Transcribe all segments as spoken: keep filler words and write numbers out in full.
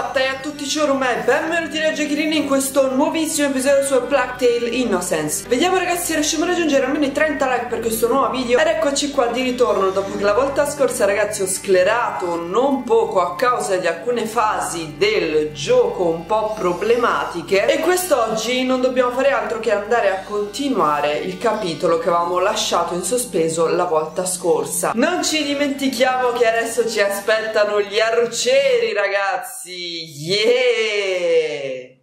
fatta e a tutti ciurma e benvenuti da Giochirini in questo nuovissimo episodio su Plague Tale Innocence. Vediamo ragazzi se riusciamo a raggiungere almeno i trenta like per questo nuovo video. Ed eccoci qua di ritorno dopo che la volta scorsa ragazzi ho sclerato non poco a causa di alcune fasi del gioco un po' problematiche. E quest'oggi non dobbiamo fare altro che andare a continuare il capitolo che avevamo lasciato in sospeso la volta scorsa. Non ci dimentichiamo che adesso ci aspettano gli arcieri ragazzi. Yeah!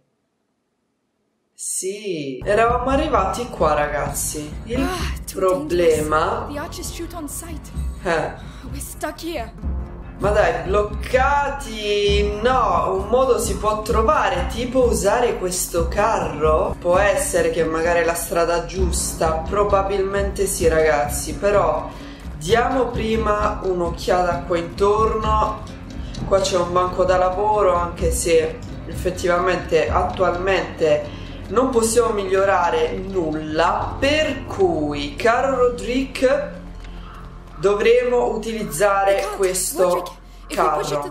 Sì, eravamo arrivati qua ragazzi. Il ah, problema eh. Ma dai, bloccati. No, un modo si può trovare, tipo usare questo carro. Può essere che magari è la strada giusta. Probabilmente sì ragazzi. Però diamo prima un'occhiata qua intorno. Qua c'è un banco da lavoro, anche se effettivamente attualmente non possiamo migliorare nulla, per cui caro Roderick dovremo utilizzare questo carro.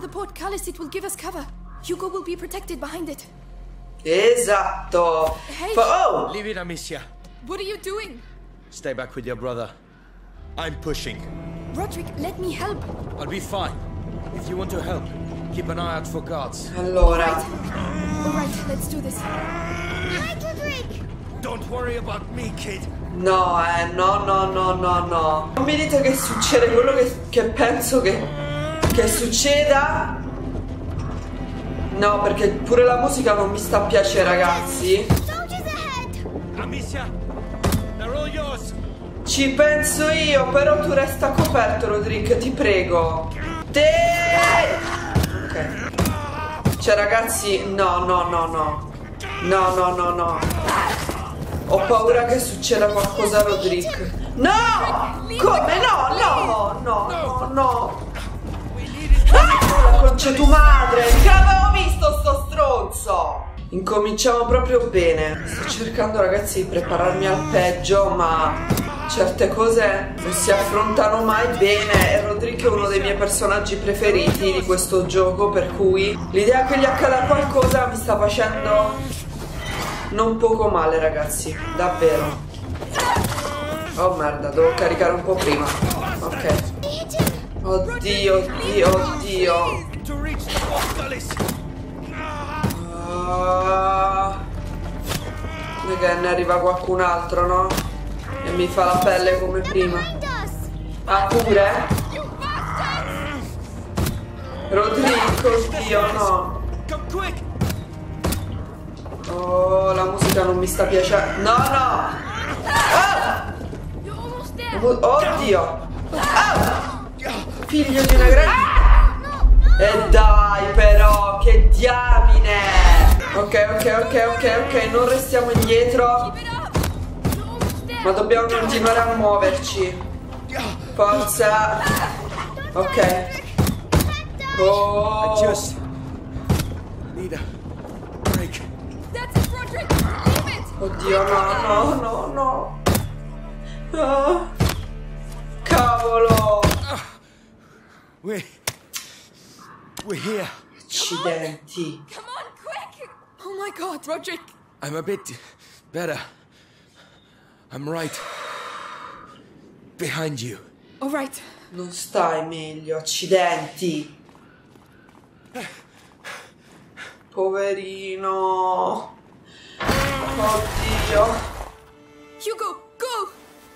Esatto. Oh! Leave it, Amicia. What are you doing? Stay back with your brother. I'm pushing. Roderick, let me help. I'll be fine. If you want to help, keep an eye out for guards. Allora. All right, let's do this. Hi, Roderick. Don't worry about me, kid. No, eh, no, no, no, no, no. Non mi dite che succede quello che, che penso che, che succeda. No, perché pure la musica non mi sta a piacere, ragazzi. Amicia, they're all yours. Ci penso io, però tu resta coperto, Roderick, ti prego. Te! Ok. Cioè, ragazzi, no, no, no, no. No, no, no, no. Ho paura che succeda qualcosa a Roderick. No! Come? No, no, no, no, no. Ah! La concia tu madre! Che l'avevo visto sto stronzo! Incominciamo proprio bene. Sto cercando ragazzi di prepararmi al peggio, ma certe cose non si affrontano mai bene. E Roderick è uno dei miei personaggi preferiti di questo gioco, per cui l'idea che gli accada qualcosa mi sta facendo non poco male ragazzi, davvero. Oh merda, devo caricare un po' prima. Ok. Oddio, oddio, oddio. Uh, che ne arriva qualcun altro, no? E mi fa la pelle come prima. Ah, pure? Roderick, oddio, no. Oh, la musica non mi sta piacendo. No, no. Ah! Oddio. Ah! Figlio di una grande. E dai però, che diamine. Ok, ok, ok, ok, ok, non restiamo indietro. Ma dobbiamo continuare a muoverci. Forza. Ok. Oh. I just need a break. Oddio, no, no, no, no. Ah. Cavolo. We We're here. Accidenti. Come on, quick! Oh my God, Roderick. I'm a bit better. I'm right behind you. All right. Non stai meglio, accidenti. Poverino. Oddio. Hugo, go!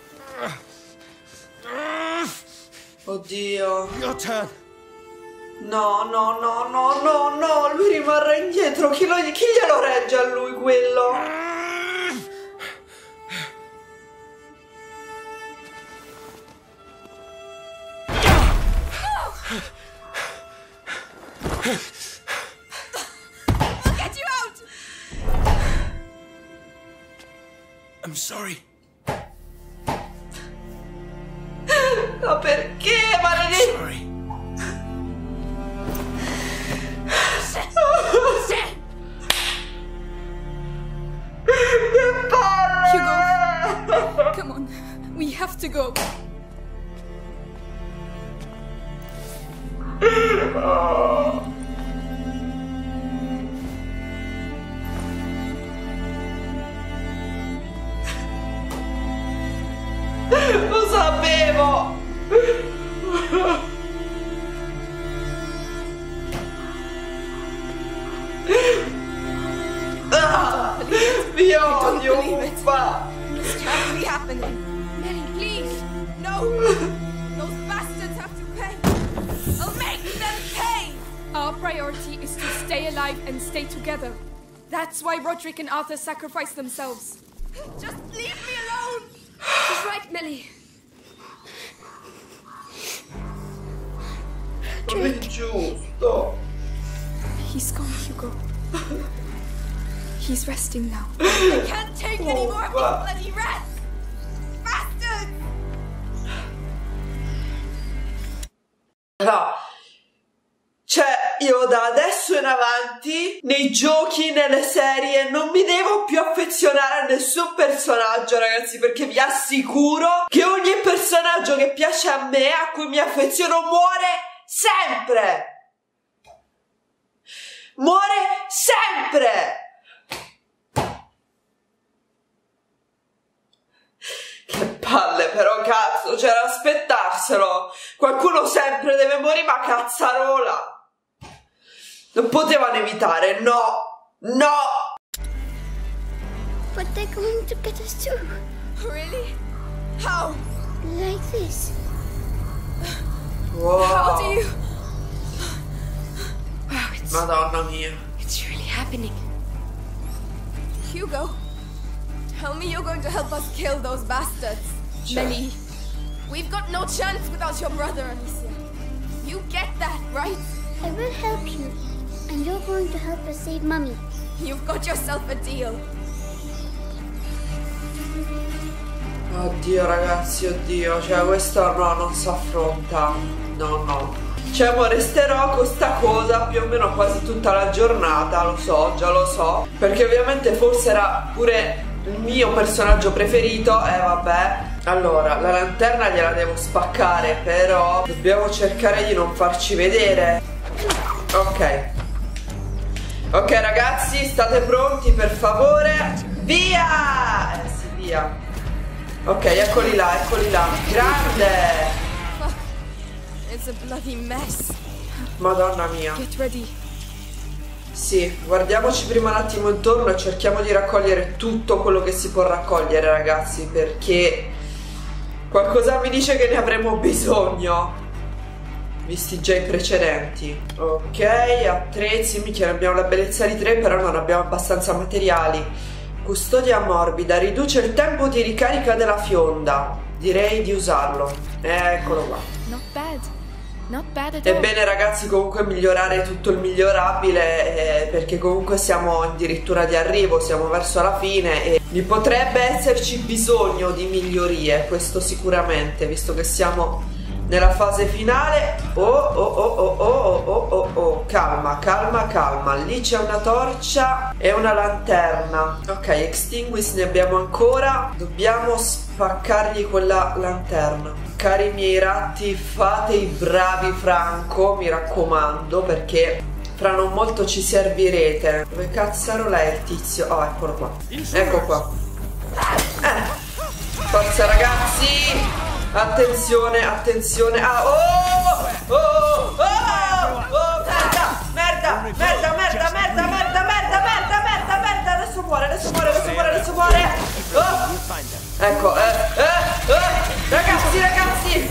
Oddio. Your turn. No, no, no, no, no, no, lui rimarrà indietro. Chi, lo, chi glielo regge a lui quello? I'll get you out! I'm sorry. Ma perché, maledetto? Sorry. Che palle! Hugo, come on, we have to go. Oh. Ti odio, Puffa. This can't be happening. Melly, please. No. Those bastards have to pay. I'll make them pay. Our priority is to stay alive and stay together. That's why Roderick and Arthur sacrificed themselves. Just leave me alone. She's right, Melly. Non è giusto. He's gone, Hugo. He's resting now. I can't take any more of these bloody rats! Bastards! No. Cioè, io da adesso in avanti, nei giochi, nelle serie, non mi devo più affezionare a nessun personaggio, ragazzi, perché vi assicuro che ogni personaggio che piace a me, a cui mi affeziono, muore sempre! Muore sempre! Che palle, però, cazzo, c'era da aspettarselo. Qualcuno sempre deve morire, ma cazzarola. Non potevano evitare, no, no. But they're going to get us too. Really? How? Like this. Wow. How do you... Wow, it's... Madonna mia. It's really happening. Hugo, tell me you're going to help us kill those bastards. Sure. Melly, we've got no chance without your brother, Amicia. You get that, right? I will help you. And you're going to help us save Mummy. You've got yourself a deal. Oddio, ragazzi, oddio. Cioè, questo no, non si affronta. No, no. Cioè, mo resterò con sta cosa più o meno quasi tutta la giornata. Lo so, già lo so. Perché ovviamente forse era pure il mio personaggio preferito. E eh, vabbè. Allora, la lanterna gliela devo spaccare, però dobbiamo cercare di non farci vedere. Ok. Ok, ragazzi, state pronti, per favore. Via! Eh sì, via. Ok, eccoli là, eccoli là. Grande! Fuck. It's a bloody mess. Madonna mia. Get ready. Sì, guardiamoci prima un attimo intorno e cerchiamo di raccogliere tutto quello che si può raccogliere, ragazzi, perché qualcosa mi dice che ne avremo bisogno, visti già i precedenti. Ok, attrezzi, minchia, ne abbiamo la bellezza di tre, però non abbiamo abbastanza materiali. Custodia morbida, riduce il tempo di ricarica della fionda. Direi di usarlo. Eccolo qua. Not bad. Not bad at all. Ebbene, ragazzi, comunque migliorare tutto il migliorabile, eh, perché comunque siamo addirittura di arrivo, siamo verso la fine e vi potrebbe esserci bisogno di migliorie, questo sicuramente, visto che siamo nella fase finale. Oh oh oh oh oh oh oh oh, calma, calma, calma. Lì c'è una torcia e una lanterna. Ok, extinguish ne abbiamo ancora. Dobbiamo spaccargli quella lanterna. Cari miei ratti, fate i bravi, Franco, mi raccomando, perché fra non molto ci servirete. Dove cazzarola è il tizio? Oh, eccolo qua. Ecco qua. Eh, forza, ragazzi. Attenzione, attenzione. Ah, oh, oh, oh, oh, oh, merda, merda, merda, merda, merda, merda, merda, merda, merda, merda. Adesso muore, adesso muore, adesso muore, adesso muore. Oh. Ecco, eh, eh, eh, ragazzi, ragazzi.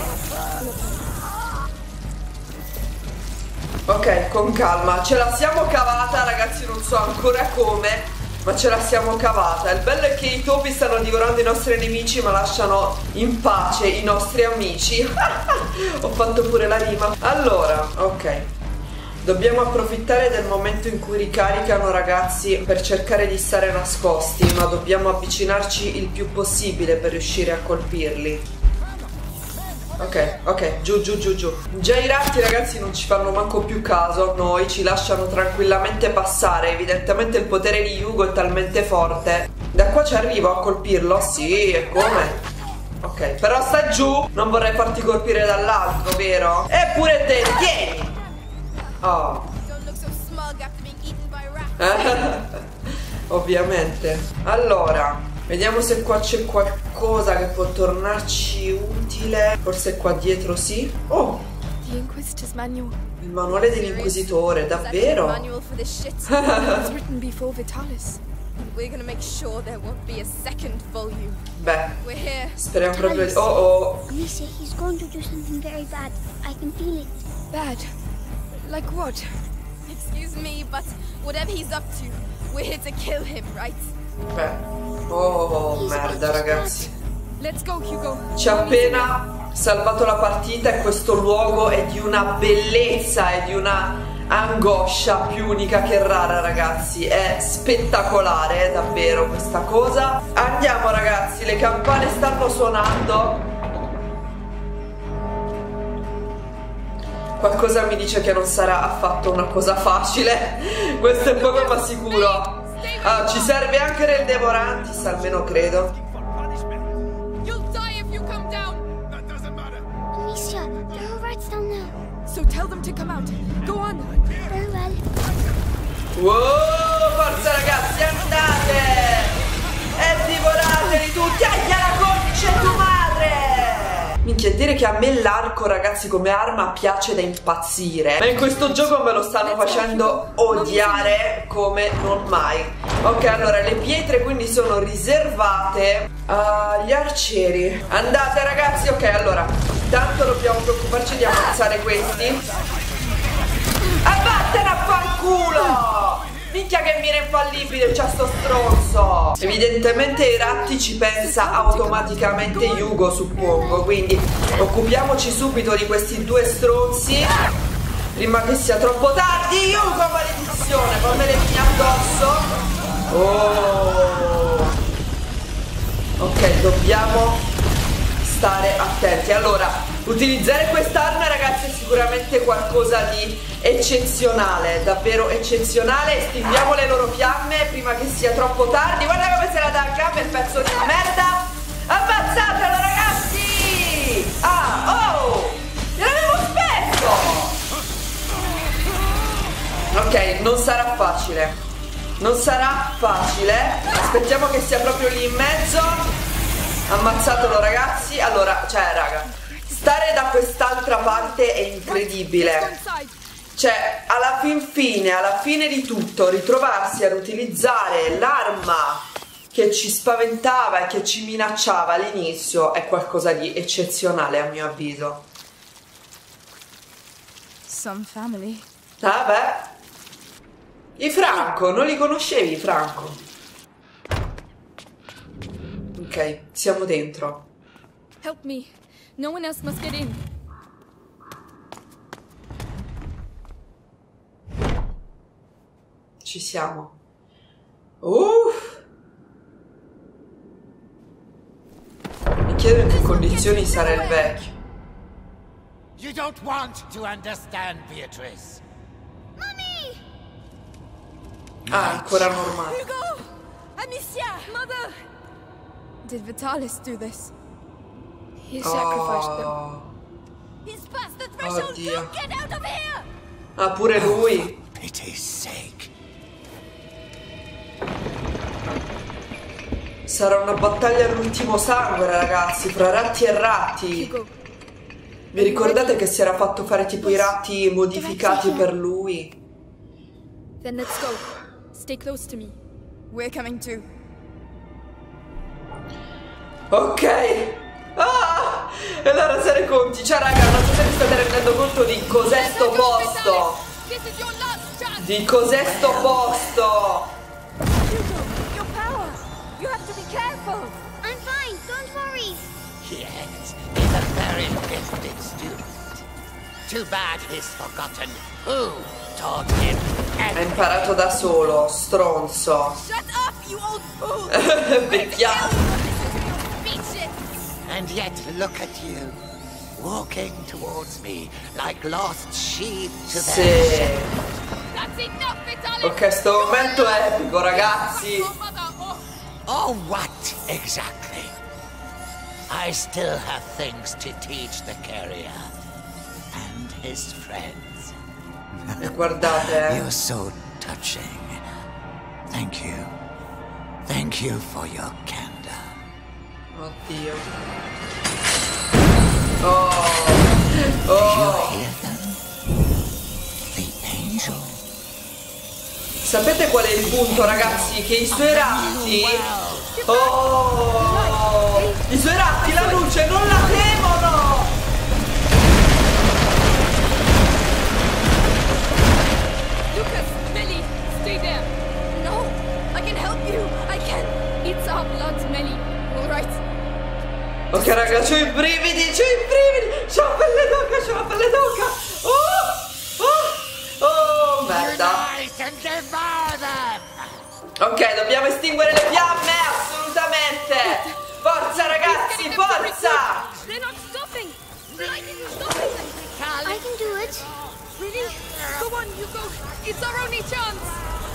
Ok, con calma, ce la siamo cavata, ragazzi, non so ancora come, ma ce la siamo cavata. Il bello è che i topi stanno divorando i nostri nemici, ma lasciano in pace i nostri amici. Ho fatto pure la rima. Allora, ok, dobbiamo approfittare del momento in cui ricaricano, ragazzi, per cercare di stare nascosti, ma dobbiamo avvicinarci il più possibile per riuscire a colpirli. Ok, ok, giù, giù, giù, giù. Già i ratti, ragazzi, non ci fanno manco più caso a noi, ci lasciano tranquillamente passare. Evidentemente il potere di Hugo è talmente forte. Da qua ci arrivo a colpirlo? Sì, e come? Ok, però sta giù, non vorrei farti colpire dall'alto, vero? Eppure te, tieni! Oh. Ovviamente. Allora, vediamo se qua c'è qualcosa che può tornarci utile. Forse qua dietro sì. Oh, The Inquisitor's manual. il manuale dell'inquisitore, davvero? It's written before Vitalis. We're gonna make sure there won't be a second volume. Beh, We're here. speriamo proprio di... Oh oh. Amicia, he's going to do something very bad. I can feel it. Bad? Like what? Excuse me, but whatever he's up to, we're here to kill him, right? Beh. Oh, merda, ragazzi. Let's go, Hugo. Ci ha appena salvato la partita e questo luogo è di una bellezza e di una angoscia più unica che rara, ragazzi. È spettacolare, davvero, questa cosa. Andiamo, ragazzi, le campane stanno suonando. Qualcosa mi dice che non sarà affatto una cosa facile. Questo è poco ma sicuro. Ah, ci serve anche del Devorantis, almeno credo. You'll die if you come down. That doesn't matter. Amicia, there are rats down there. So tell them to come out. Go on. Very well. Wow, forza ragazzi, andate! E divorateli tutti! Aia, la conce tu madre! Minchia, dire che a me l'arco, ragazzi, come arma piace da impazzire. Ma in questo gioco me lo stanno facendo odiare come non mai. Ok, allora le pietre quindi sono riservate agli arcieri. Andate, ragazzi, ok, allora tanto dobbiamo preoccuparci di ammazzare questi. E vattene a fanculo! Minchia che mira infallibile, c'ha sto stronzo. Evidentemente i ratti ci pensa automaticamente Hugo, suppongo. Quindi occupiamoci subito di questi due stronzi prima che sia troppo tardi. Hugo, maledizione, poi me le fini addosso. Oh. Ok, dobbiamo stare attenti. Allora, utilizzare quest'arma, ragazzi, è sicuramente qualcosa di eccezionale, davvero eccezionale. Estinguiamo le loro fiamme prima che sia troppo tardi. Guarda come se la dà a gambe il pezzo di merda. Ammazzatelo, ragazzi! Ah, oh! Gliel'avevo speso! Ok, non sarà facile. Non sarà facile. Aspettiamo che sia proprio lì in mezzo. Ammazzatelo, ragazzi. Allora, cioè, raga, stare da quest'altra parte è incredibile. Cioè, alla fin fine, alla fine di tutto, ritrovarsi ad utilizzare l'arma che ci spaventava e che ci minacciava all'inizio è qualcosa di eccezionale, a mio avviso. Some family. Ah, beh. I Franco, non li conoscevi, Franco? Ok, siamo dentro. Help me. No one else must get in. Ci siamo. Uff. Mi chiedo in che condizioni sarà il vecchio. You don't want to understand, Beatrice. Mommy! Ah, ancora normale. Hugo! Amicia! Mother! Did Vitalis do this? He sacrificed them. Oh. He's past the threshold! Oddio. Get out of here! Ah, pure lui. For pity's sake. Sarà una battaglia all'ultimo sangue, ragazzi, fra ratti e ratti. Hugo. Vi ricordate che si era fatto fare tipo i ratti modificati per lui? Then let's go. Stay close to me. We're coming too. Ok. Ah! E allora se ne conti. Cioè, raga, non so se vi state rendendo conto di cos'è sto posto. This is your last chance! Di cos'è sto posto. Hugo, your power! You have to be careful! I'm fine, don't worry. Yes, he's a very gifted student. Too bad he's forgotten who taught him Ha everything. imparato da solo, stronzo. Shut up, you old fool! Vecchiato. And yet look at you, walking towards me like lost sheep to Sì. their That's enough, Vitalis! Ok, sto momento è epico, ragazzi. Oh, what exactly? I still have things to teach the carrier and his friends. E guardate, eh. You're so touching. Thank you. Thank you for your candor. Oddio. Oh. You Oh. hear them? The angel. Sapete qual è il punto, ragazzi? Che i suoi ratti... Oh! I suoi ratti la luce non la temono! Lucas, Melly, stay there. No, I can help you. I can. It's our blood, Melly. All right. Ok, raga, c'ho i brividi, c'ho i brividi! C'ho la pelle d'oca, c'ho la pelle d'oca! Oh! Oh! Oh, merda! Ok, dobbiamo estinguere le fiamme, assolutamente! Forza, ragazzi, forza! They're not stopping. The light isn't stopping. I can do it. Really? Go on, you go. It's our only chance.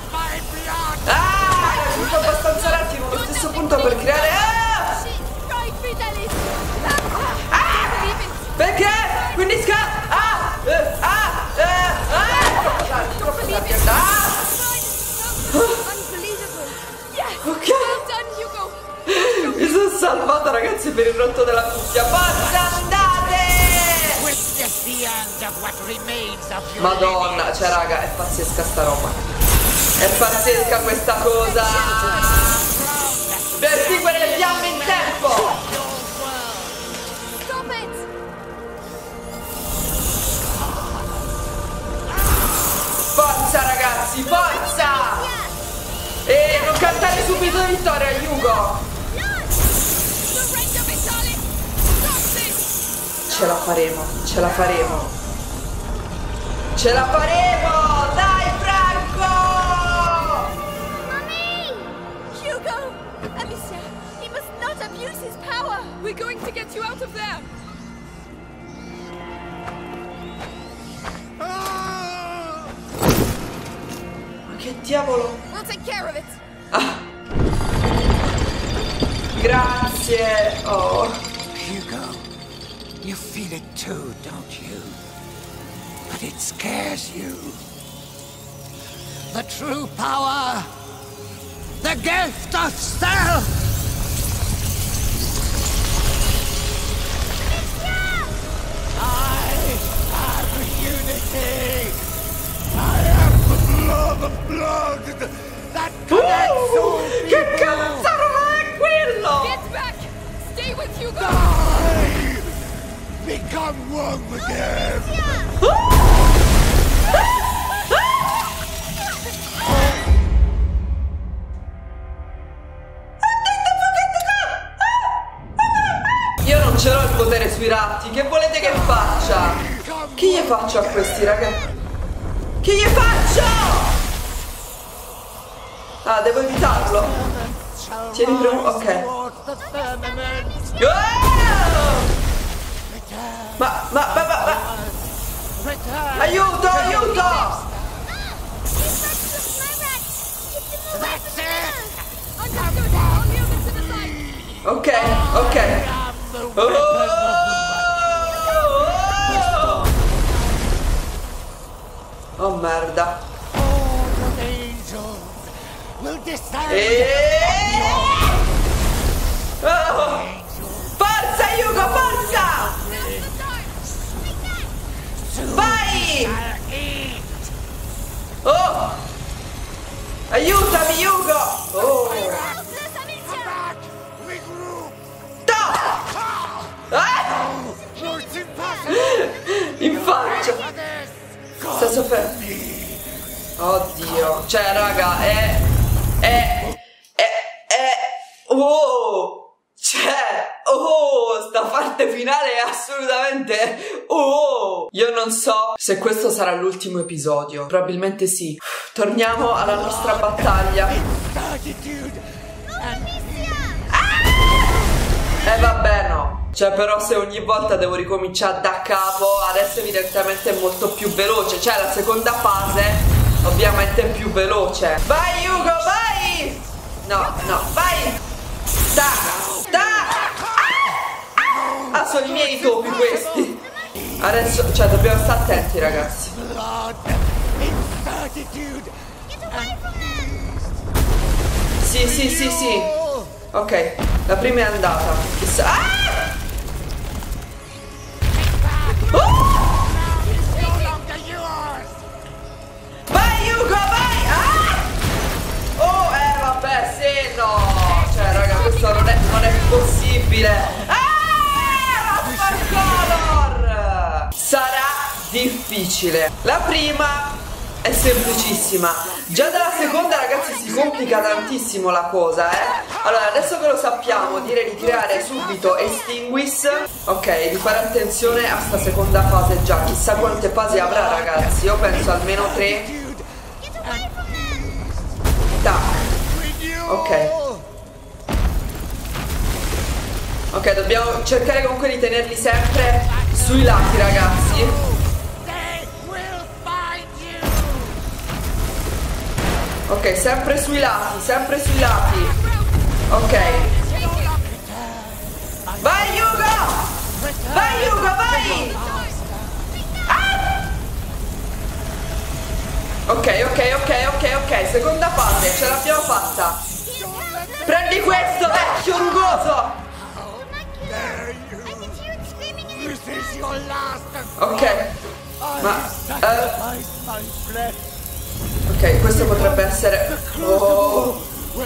Ah! Raggiunto abbastanza ratti con lo stesso punto per creare... Ah! Right, Fidelis. Ah! Perché? Quindi sca... Ah! Eh, ah! Eh, ah! Troppo tardi, troppo tardi. Ah! Unbelievable. Yes. Ok. Well done, Hugo. Mi sono salvata, ragazzi, per il rotto della cuffia. Forza, andate! Madonna, cioè, raga, è pazzesca sta roba. È pazzesca questa cosa. Per estinguere le fiamme in tempo. Stop it. Forza, ragazzi, forza! E non cantare subito vittoria, Hugo. Surrender, Vitalis. Stop this. Ce la faremo, ce la faremo. Ce la faremo! Dai, Franco! Mommy! Hugo! Amicia, he must not abuse his power. We're going to get you out of there. Ma che diavolo? We'll take care of it. Ah. Grazie. Oh. Hugo, you feel it too, don't you? But it scares you. The true power, the gift of self. I am unity. I am the blood of blood that connects all Uh, che people. cazzarola è quello? Get back. Stay with Hugo. I become one with them. Io non ce l'ho il potere sui ratti. Che volete che faccia? Che gli faccio a questi, ragazzi? Che gli faccio? Ah, devo evitarlo. Tieni premo. Ok. Oh! Ma, ma, ma, ma, ma. Aiuto, aiuto! That's it. Understood. I'll move it to the side. Ok, ok. Oh! Oh! Oh, merda. All the angels will descend. E... Oh! Forza, Hugo, forza! Vai! Oh! Aiutami, Hugo! Oh! No! Ah! In faccia! Sta soffrendo. Oddio. Cioè, raga, è... È... È... È... Oh! Cioè, oh, sta parte finale è assolutamente, oh, io non so se questo sarà l'ultimo episodio, probabilmente sì. Torniamo alla nostra battaglia. Ah! Eh vabbè, no. Cioè, però se ogni volta devo ricominciare da capo, adesso evidentemente è molto più veloce. Cioè, la seconda fase ovviamente è più veloce. Vai, Hugo, vai! No, no, vai! Sta! Ah, sono i miei topi questi. Adesso, cioè, dobbiamo stare attenti, ragazzi. Sì, sì, sì, sì. Ok, la prima è andata. Chissà. Ah! Oh! Vai, Hugo, vai! Ah! possibile. Ah, Color! Sarà difficile. La prima è semplicissima. Già dalla seconda, ragazzi, si complica tantissimo la cosa, eh. Allora, adesso che lo sappiamo, direi di tirare subito Extinguish. Ok, di fare attenzione a sta seconda fase già. Chissà quante fasi avrà, ragazzi. Io penso almeno tre. Tac. Ok. Ok, dobbiamo cercare comunque di tenerli sempre sui lati, ragazzi. Ok, sempre sui lati, sempre sui lati. Ok. Vai Hugo! Vai Hugo, vai! Ah! Ok, ok, ok, ok, ok. Seconda fase, ce l'abbiamo fatta. Prendi questo, vecchio rugoso! Ok. Ma... Uh, ok, questo potrebbe essere... Oh.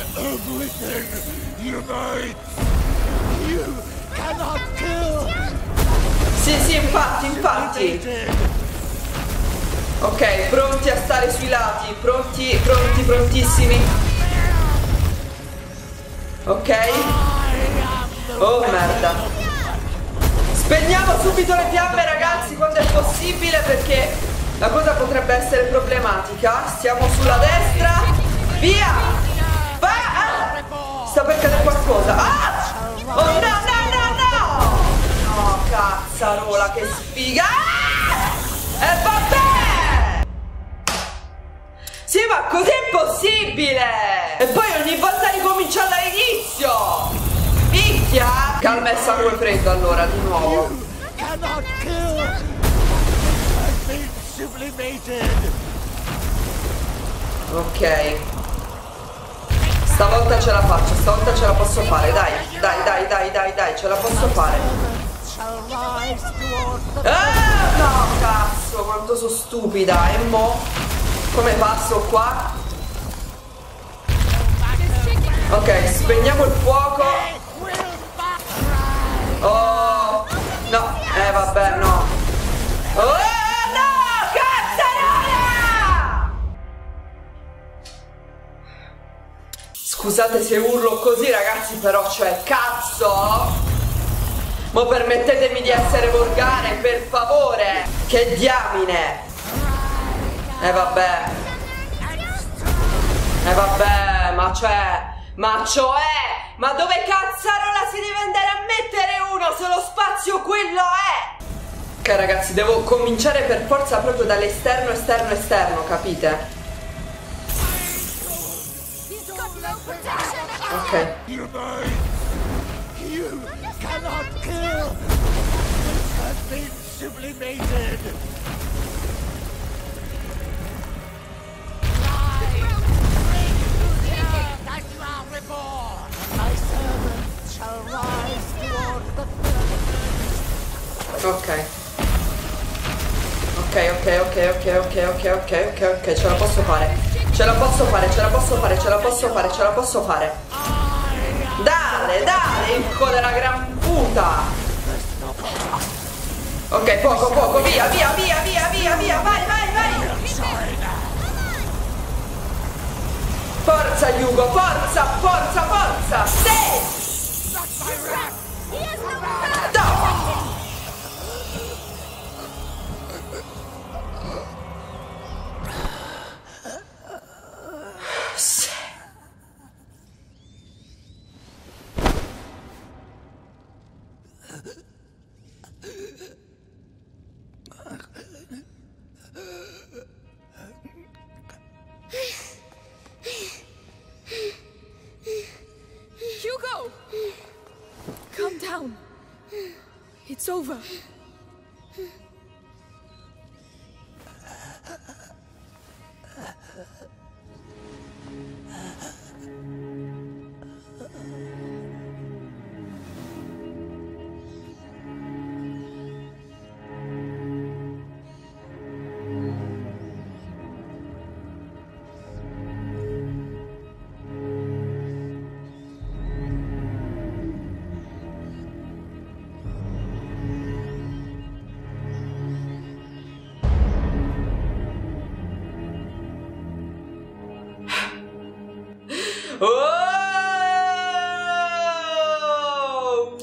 Sì, sì, infatti, infatti. Ok, pronti a stare sui lati. Pronti, pronti, prontissimi. Ok. Oh, merda. Spegniamo subito le fiamme, ragazzi, quando è possibile, perché... la cosa potrebbe essere problematica. Stiamo sulla destra. Via. Va. Ah. Sta per cadere qualcosa. Ah. Oh no, no, no, no. No, cazzarola, che sfiga. Ah. E vabbè. Sì, ma così è possibile. E poi ogni volta ricomincia dall'inizio. Picchia. Calma e sangue freddo, allora, di nuovo. Ok. Stavolta ce la faccio, stavolta ce la posso fare, dai, dai, dai, dai, dai, dai, ce la posso fare. Ah, no, cazzo, quanto sono stupida. E mo? Come passo qua? Ok, spegniamo il fuoco. Oh, no, eh vabbè, no. Oh! Scusate se urlo così, ragazzi, però, cioè, cazzo! Mo permettetemi di essere volgare, per favore! Che diamine! Eh vabbè! Eh vabbè, ma cioè... Ma cioè... Ma dove cazzarola si deve andare a mettere uno se lo spazio quello è? Ok, ragazzi, devo cominciare per forza proprio dall'esterno, esterno, esterno, capite? Ok. Ok. Ok, ok, ok, ok, ok, ok, ok, ok, ok, ce la posso fare. Ce la posso fare, ce la posso fare, ce la posso fare, ce la posso fare. Dale, dale, hijo della gran puta. Ok, poco, poco, via, via, via, via, via, via, vai, vai, vai. Forza, Hugo, forza, forza, forza. Sì. No. Hugo! Calm down. It's over. Oh!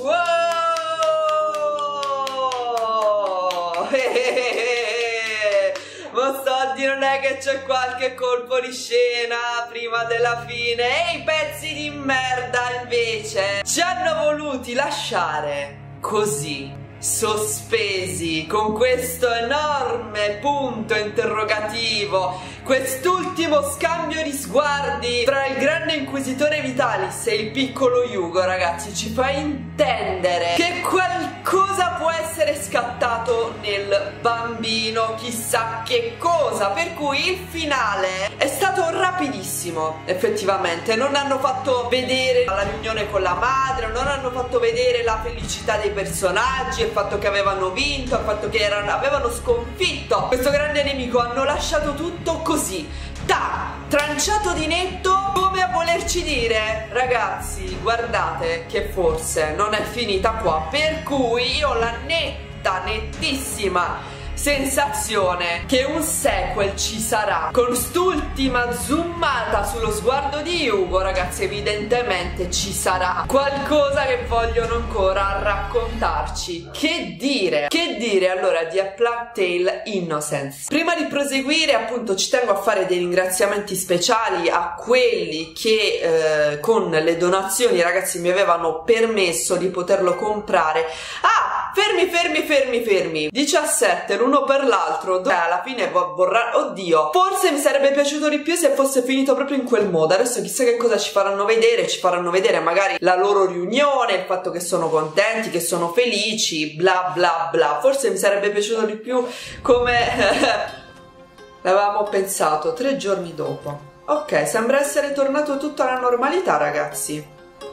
Wow! Ma sto a dire, non è che c'è qualche colpo di scena prima della fine? E i pezzi di merda invece ci hanno voluti lasciare così, sospesi, con questo enorme punto interrogativo, quest'ultimo scambio di sguardi tra il grande inquisitore Vitalis e il piccolo Hugo. Ragazzi, ci fa intendere che qualcosa può essere scattato nel bambino, chissà che cosa, per cui il finale è stato rapidissimo. Effettivamente non hanno fatto vedere la riunione con la madre, non hanno fatto vedere la felicità dei personaggi, il fatto che avevano vinto, il fatto che erano, avevano sconfitto questo grande nemico. Hanno lasciato tutto così, ta, tranciato di netto, come a volerci dire: ragazzi, guardate che forse non è finita qua. Per cui io ho la netta, nettissima sensazione che un sequel ci sarà. Con st'ultima zoomata sullo sguardo di Hugo, ragazzi, evidentemente ci sarà qualcosa che vogliono ancora raccontarci. Che dire? Che dire allora di A Plague Tale Innocence? Prima di proseguire, appunto, ci tengo a fare dei ringraziamenti speciali a quelli che eh, con le donazioni, ragazzi, mi avevano permesso di poterlo comprare. Ah, fermi, fermi, fermi, fermi. diciassette, l'uno per l'altro, eh, alla fine vorrà... Oddio, forse mi sarebbe piaciuto di più se fosse finito proprio in quel modo. Adesso chissà che cosa ci faranno vedere. Ci faranno vedere magari la loro riunione, il fatto che sono contenti, che sono felici, bla bla bla. Forse mi sarebbe piaciuto di più come l'avevamo pensato tre giorni dopo. Ok, sembra essere tornato tutto alla normalità, ragazzi.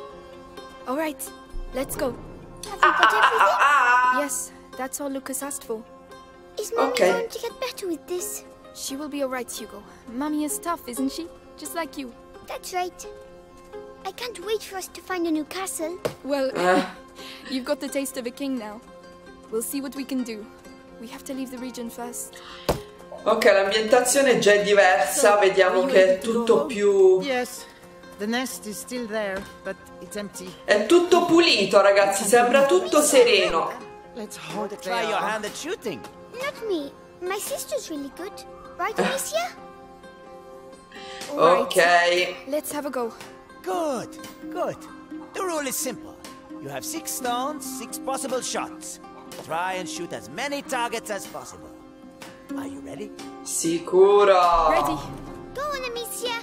Alright, let's go. Have you got everything? Ah, Yes, that's all Lucas asked for. Is Mommy Okay. going to get better with this? She will be alright, Hugo. Mummy is tough, isn't she? Just like you. That's right. I can't wait for us to find a new castle. Well, Eh. you've got the taste of a king now. We'll see what we can do. We have to leave the region first. Ok, l'ambientazione già è diversa. Vediamo che è tutto più... Yes, the nest is still there, but it's empty. È tutto pulito, ragazzi. Sembra tutto sereno. Let's Want hope to they try your are. hand at shooting? Not me. My sister's really good. Right, Alicia? Alright, Ok. let's have a go. Good, good. The rule is simple. You have six stones, six possible shots. Try and shoot as many targets as possible. Are you ready? Sicuro. Ready? Go on, Amicia.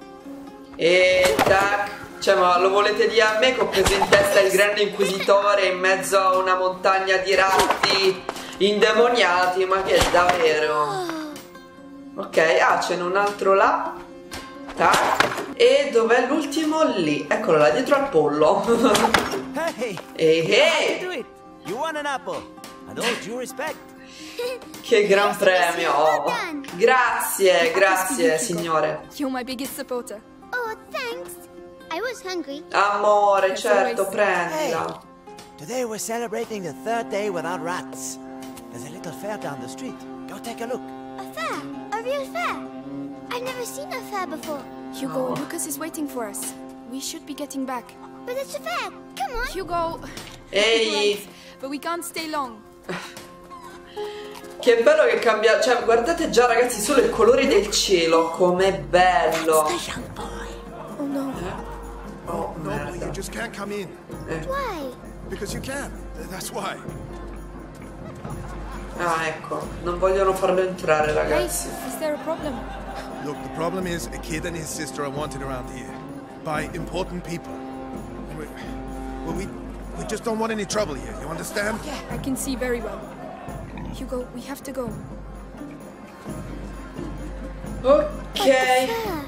E tac. Cioè, ma lo volete dire a me che ho preso in testa il grande inquisitore in mezzo a una montagna di ratti indemoniati? Ma che è davvero? Ok, ah, ce n'è un altro là. Tac. E dov'è l'ultimo? Lì. Eccolo là, dietro al pollo. Hey! E You hey, do it! You won an apple! And all due respect. che gran premio. Grazie, grazie, signore. You're my biggest supporter. Oh, thanks. I was hungry. Amore, certo, always- prendila. Today we're celebrating the third day without rats. There's a little fair down the street. Go take a look. A fair? A real fair? I've never seen a fair before. Hugo, Lucas is waiting for us. We should be getting back. But it's a fair. Come on. Hugo! Ehi, Right, but we can't stay long. che bello che cambia. Cioè, guardate già, ragazzi, solo il colore del cielo. Com'è bello. Oh no. Oh, No, merda. you just can't come in. Why? Because you can. That's why. Ah, ecco, non vogliono farlo entrare, Hey, ragazzi. is there a problem? Look, the problem is a kid and his sister are wanted around here by important people. And we, well, we, we just don't want any trouble here. You understand? I can see very well. Hugo, we have to go. Ok,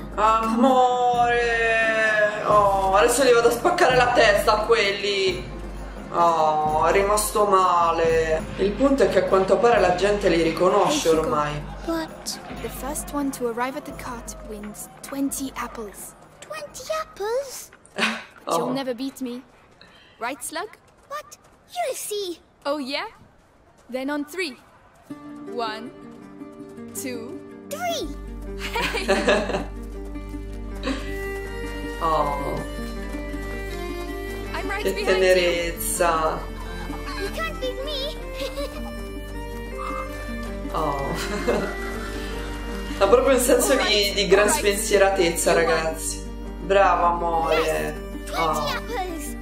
amore. Oh, adesso gli vado a spaccare la testa a quelli. Oh, è rimasto male. Il punto è che a quanto pare la gente li riconosce Hey, Hugo. ormai. What? The first one to arrive at the cart wins twenty apples. Twenty apples? You'll Oh. never beat me. Right, Slug? What? You'll see. Oh, yeah? Then on three. One, two. Three. Oh, Oh, I'm right che behind you. tenerezza. You can't beat me. Oh. Ha proprio un senso di, di gran spensieratezza, ragazzi. Bravo, amore. Plenty Oh. apples.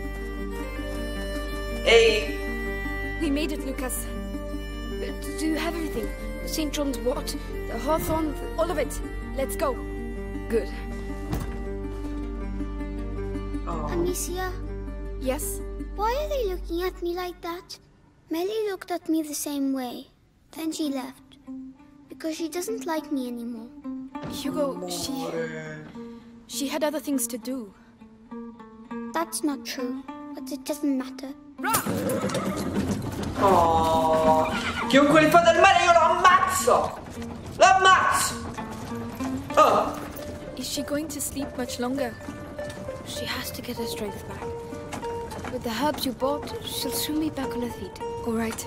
Ehi, We made it, Lucas. Do you have everything? Saint John's wort, the hawthorn, all of it. Let's go. Good. oh. Amicia, Yes? why are they looking at me like that? Melly looked at me the same way. Then she left. Because she doesn't like me anymore. Hugo, she... Amore. She had other things to do. That's not true. But it doesn't matter. Oh, chiunque gli fa del male io lo ammazzo! Lo ammazzo! Oh, Is she going to sleep much longer? She has to get her strength back. With the herbs you bought, she'll soon be back on her feet. All right.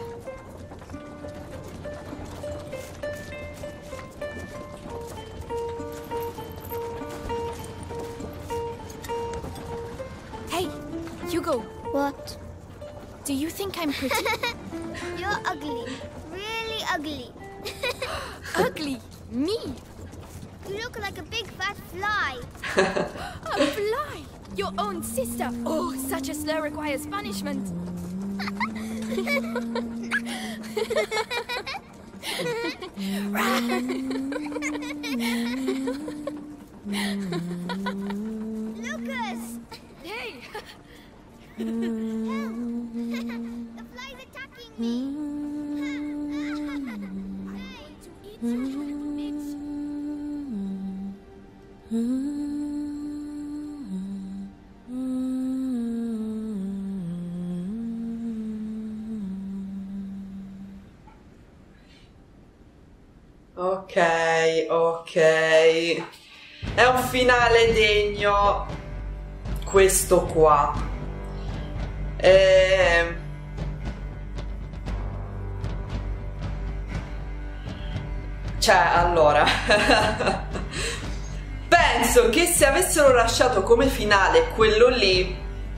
Hey, Hugo, What? do you think I'm pretty? You're ugly. Really ugly. Ugly? Me? You look like a big fat fly. A fly? Your own sister? Oh, such a slur requires punishment. Lucas! Hey! The fly's attacking me. ok, ok. È un finale degno questo qua. E... Cioè, allora... Penso che se avessero lasciato come finale quello lì,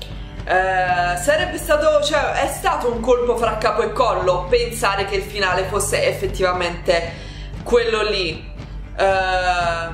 eh, sarebbe stato, cioè, è stato un colpo fra capo e collo pensare che il finale fosse effettivamente quello lì. Eh,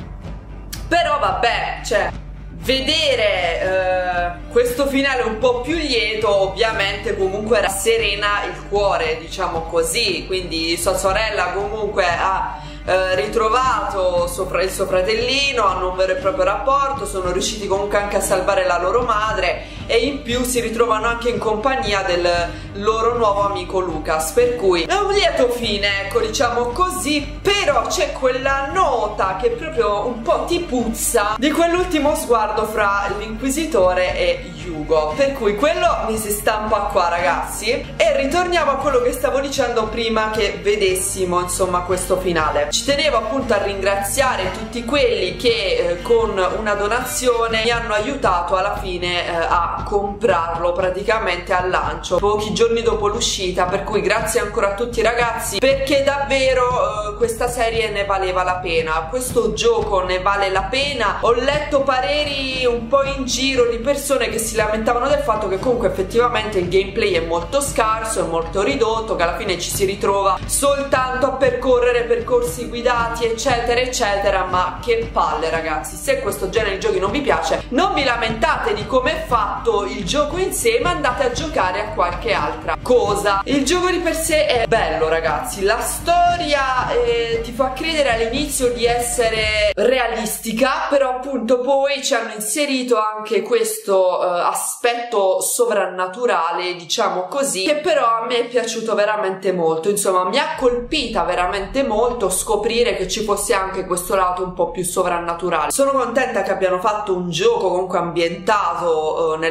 però vabbè, cioè, vedere eh, questo finale un po' più lieto ovviamente comunque rasserena il cuore, diciamo così. Quindi sua sorella comunque ha eh, ritrovato suo, il suo fratellino, hanno un vero e proprio rapporto, sono riusciti comunque anche a salvare la loro madre e in più si ritrovano anche in compagnia del loro nuovo amico Lucas, per cui è un lieto fine, ecco, diciamo così. Però c'è quella nota che proprio un po' ti puzza di quell'ultimo sguardo fra l'inquisitore e Hugo, per cui quello mi si stampa qua, ragazzi. E ritorniamo a quello che stavo dicendo prima che vedessimo insomma questo finale. Ci tenevo appunto a ringraziare tutti quelli che eh, con una donazione mi hanno aiutato alla fine eh, a comprarlo praticamente al lancio, pochi giorni dopo l'uscita, per cui grazie ancora a tutti ragazzi, perché davvero eh, questa serie ne valeva la pena, questo gioco ne vale la pena. Ho letto pareri un po' in giro di persone che si lamentavano del fatto che comunque effettivamente il gameplay è molto scarso, è molto ridotto, che alla fine ci si ritrova soltanto a percorrere percorsi guidati eccetera eccetera, ma che palle ragazzi. Se questo genere di giochi non vi piace, non vi lamentate di come è fatto il gioco in sé, ma andate a giocare a qualche altra cosa. Il gioco di per sé è bello ragazzi, la storia eh, ti fa credere all'inizio di essere realistica, però appunto poi ci hanno inserito anche questo eh, aspetto sovrannaturale, diciamo così, che però a me è piaciuto veramente molto. Insomma, mi ha colpita veramente molto scoprire che ci fosse anche questo lato un po' più sovrannaturale. Sono contenta che abbiano fatto un gioco comunque ambientato eh, nella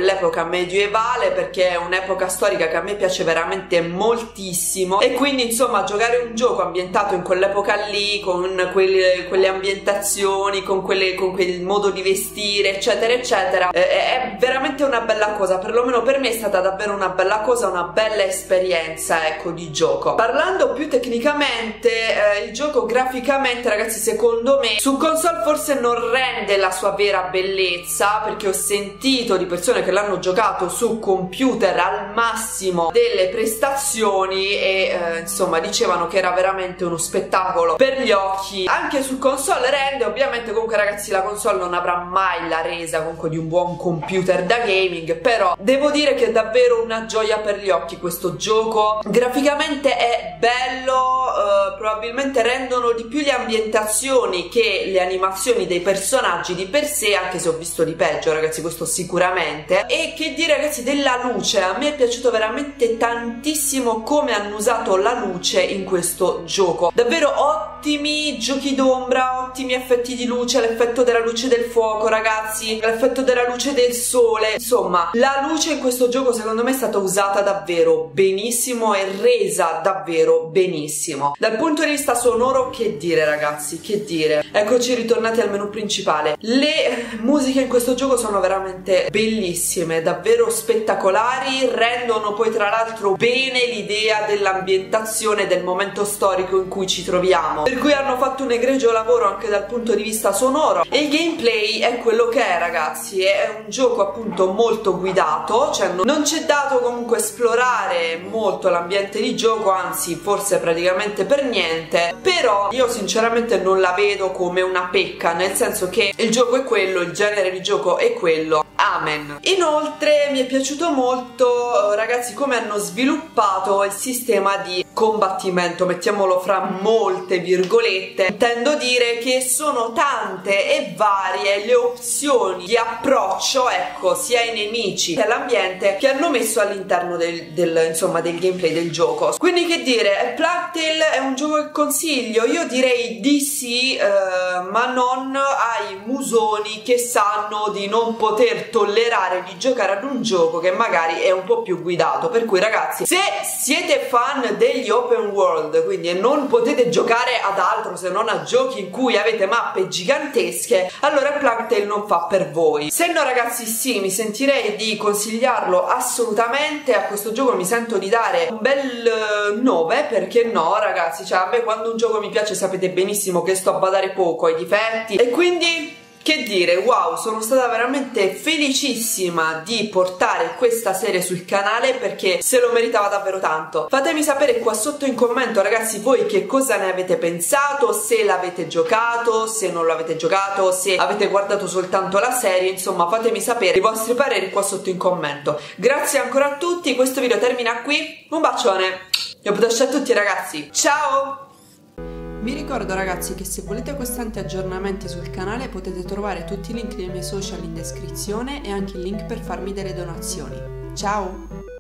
quell'epoca medievale, perché è un'epoca storica che a me piace veramente moltissimo, e quindi insomma giocare un gioco ambientato in quell'epoca lì, con quelle, quelle ambientazioni, con, quelle, con quel modo di vestire eccetera eccetera, eh, è veramente una bella cosa. Perlomeno per me è stata davvero una bella cosa, una bella esperienza, ecco, di gioco. Parlando più tecnicamente, eh, il gioco graficamente, ragazzi, secondo me su console forse non rende la sua vera bellezza, perché ho sentito di persone che l'hanno giocato su computer al massimo delle prestazioni e eh, insomma dicevano che era veramente uno spettacolo per gli occhi. Anche su console rende, ovviamente. Comunque ragazzi, la console non avrà mai la resa comunque di un buon computer da gaming, però devo dire che è davvero una gioia per gli occhi questo gioco. Graficamente è bello, eh, probabilmente rendono di più le ambientazioni che le animazioni dei personaggi di per sé, anche se ho visto di peggio, ragazzi, questo sicuramente. E che dire, ragazzi, della luce, a me è piaciuto veramente tantissimo come hanno usato la luce in questo gioco. Davvero ottimi giochi d'ombra, ottimi effetti di luce, l'effetto della luce del fuoco, ragazzi, l'effetto della luce del sole. Insomma, la luce in questo gioco secondo me è stata usata davvero benissimo e resa davvero benissimo. Dal punto di vista sonoro, che dire, ragazzi, che dire. Eccoci ritornati al menu principale. Le musiche in questo gioco sono veramente bellissime, davvero spettacolari, rendono poi tra l'altro bene l'idea dell'ambientazione, del momento storico in cui ci troviamo, per cui hanno fatto un egregio lavoro anche dal punto di vista sonoro. E il gameplay è quello che è, ragazzi, è un gioco appunto molto guidato, cioè non c'è dato comunque esplorare molto l'ambiente di gioco, anzi forse praticamente per niente, però io sinceramente non la vedo come una pecca, nel senso che il gioco è quello, il genere di gioco è quello, amen. Inoltre mi è piaciuto molto, ragazzi, come hanno sviluppato il sistema di combattimento, mettiamolo fra molte virgolette. Intendo dire che sono tante e varie le opzioni di approccio, ecco, sia ai nemici che all'ambiente, che hanno messo all'interno del, del, insomma, del gameplay del gioco. Quindi che dire, Plague Tale è un gioco che consiglio, io direi di sì, eh, ma non ai musoni che sanno di non poter tollerare di giocare ad un gioco che magari è un po' più guidato. Per cui ragazzi, se siete fan degli open world, quindi non potete giocare ad altro se non a giochi in cui avete mappe gigantesche, allora Plague Tale non fa per voi. Se no, ragazzi, sì, mi sentirei di consigliarlo assolutamente. A questo gioco mi sento di dare un bel nove, perché no, ragazzi, cioè a me quando un gioco mi piace sapete benissimo che sto a badare poco ai difetti, e quindi che dire, wow, sono stata veramente felicissima di portare questa serie sul canale, perché se lo meritava davvero tanto. Fatemi sapere qua sotto in commento, ragazzi, voi che cosa ne avete pensato, se l'avete giocato, se non l'avete giocato, se avete guardato soltanto la serie, insomma fatemi sapere i vostri pareri qua sotto in commento. Grazie ancora a tutti, questo video termina qui, un bacione e un bacio a tutti, ragazzi, ciao! Vi ricordo, ragazzi, che se volete costanti aggiornamenti sul canale potete trovare tutti i link dei miei social in descrizione e anche il link per farmi delle donazioni. Ciao!